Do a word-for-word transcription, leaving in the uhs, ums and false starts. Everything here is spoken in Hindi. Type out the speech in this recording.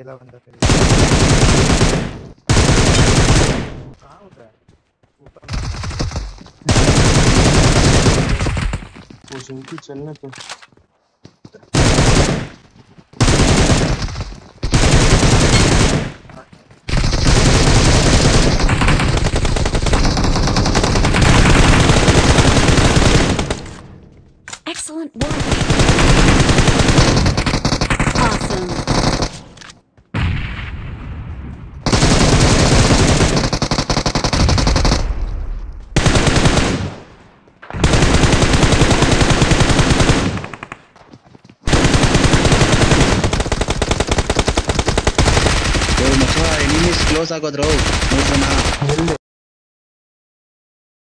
अकेला बंदा फिर कहाँ उड़ रहा है ऊपर वो जिनकी चलने पे Excellent work. Awesome. Bro, macha enemies close ಆಗೋದ್ರು ಮೂರು ಜನ